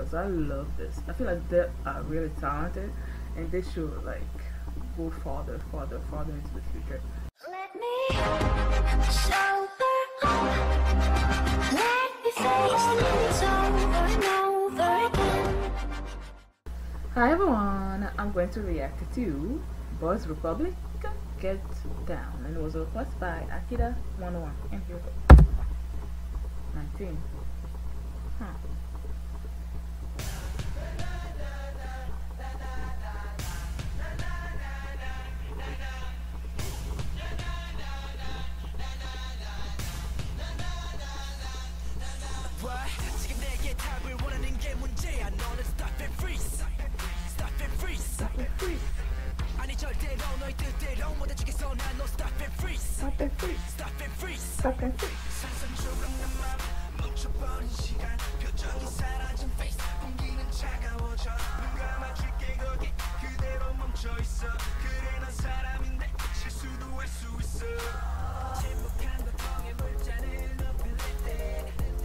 videos. I love this. I feel like they are really talented, and they should like go farther into the future. Let me show her. Let me say over and over again. Hi everyone, I'm going to react to Boys Republic Get Down, and it was a request by Akira 101. And here we go. 19. Huh. 지금 내게 답을 원하는 게 문제야. 너는 stop and freeze, stop and freeze. 아니 절대로 너의 뜻대로 못 해주겠어. 난 너 stop and freeze, stop and freeze, stop and freeze, stop and freeze. 상상처럼 내 맘 멈춰버린 시간. 표정이 사라진 face. 공기는 차가워져. 눈 감아줄게 거기 그대로 멈춰 있어. 그래 난 사람인데 실수도 할 수 있어. 침묵한 고통의 물잔을 높일 때.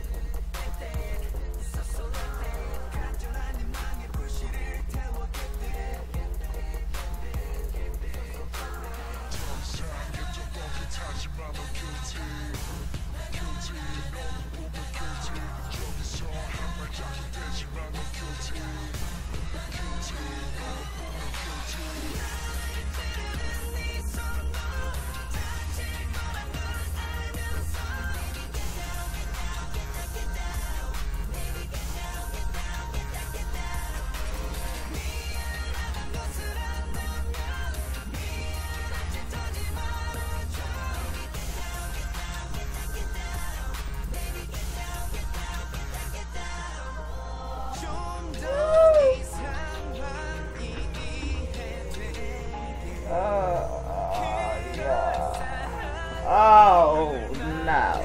Oh no.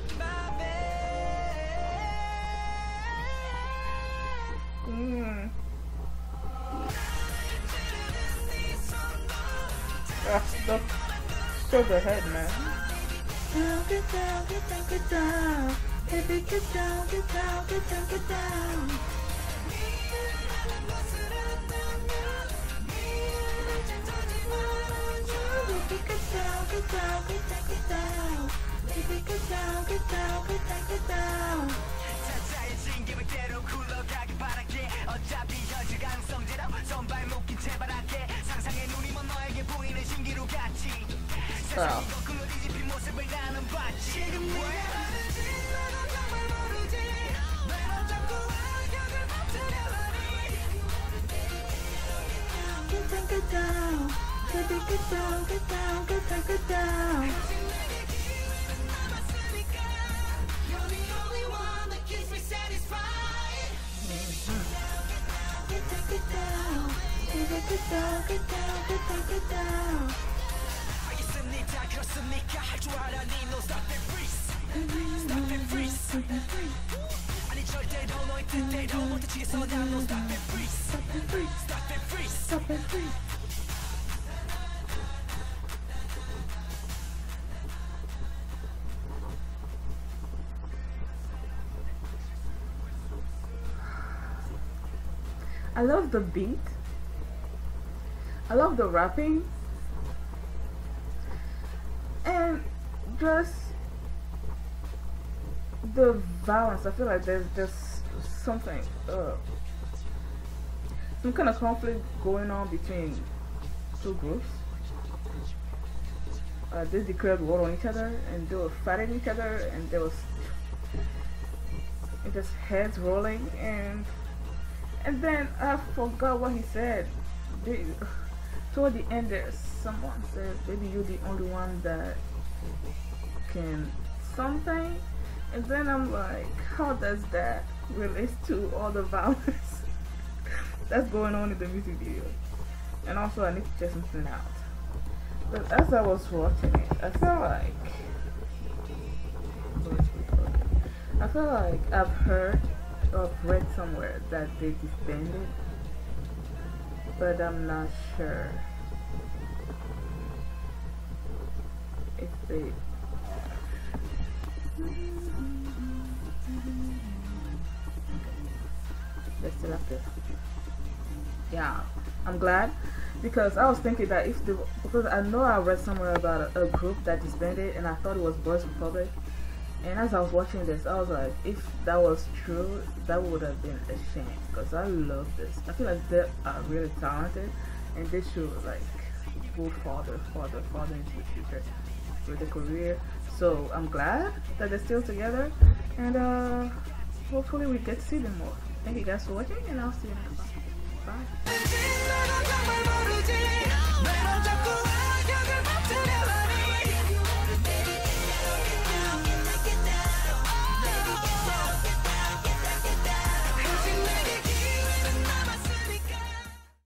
Don't show the head, man. Get down, get down, get down. Baby, get down, get down, get down, get down. Get down, get down, get down, get down. Baby, get down, get down, get down, get down. 차차해진 계획대로 굴러가길 바랄게. 어차피 현실 가능성대로 손발 묶인 채 바랄게. 상상의 눈이 먼 너에게 보이는 신기루 같이. 세상이 거꾸로 뒤집힌 모습을 나는 봤지. 지금 네가 다른지 너는 정말 모르지. 매번 자꾸 악역을 맡으려니. Get down, get down. Baby, get down, get down, get down, get down. You're the only one that keeps me satisfied. Get down, get down. Baby, get down, get down, get down, get down. 알겠습니다. 그렇습니까? 할 줄 알아니. No stop and freeze, stop and freeze. 아니 절대로 너의 뜻대로 못 해치겠어. 난 no stop and freeze, stop and freeze, stop and freeze, Stop and freeze. I love the beat. I love the rapping. And just the violence. I feel like there's just something, some kind of conflict going on between two groups. They declared war on each other, and they were fighting each other, and there was just heads rolling, and then I forgot what he said. Toward the end, there's someone said, "Maybe you're the only one that can something," and then I'm like, how does that relate to all the violence that's going on in the music video? And also, I need to check something out. But as I was watching it, I felt like I've heard or read somewhere that they disbanded, but I'm not sure if they. they're still active. Yeah, I'm glad, because I was thinking that if the, because I know I read somewhere about a group that disbanded, and I thought it was Boys Republic. And as I was watching this, I was like, if that was true, that would have been a shame, because I love this. I feel like they are really talented, and they should like go farther into the future with their career. So I'm glad that they're still together, and hopefully we get to see them more. Thank you guys for watching, and I'll see you next time. Bye.